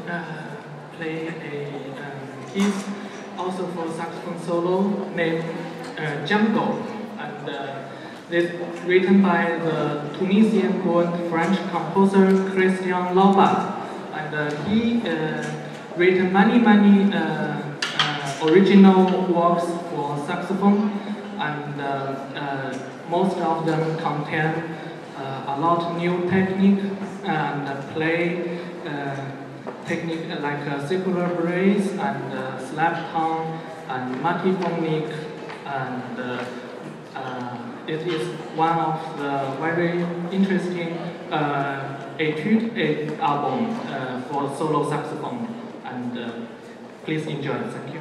play a piece also for saxophone solo named Jungle, and this written by the Tunisian-born French composer Christian Lauba, and he written many original works for saxophone, and most of them contain a lot of new technique and play technique like circular brace and slap tongue and multiphonic, and it is one of the very interesting etude album for solo saxophone, and please enjoy. Thank you.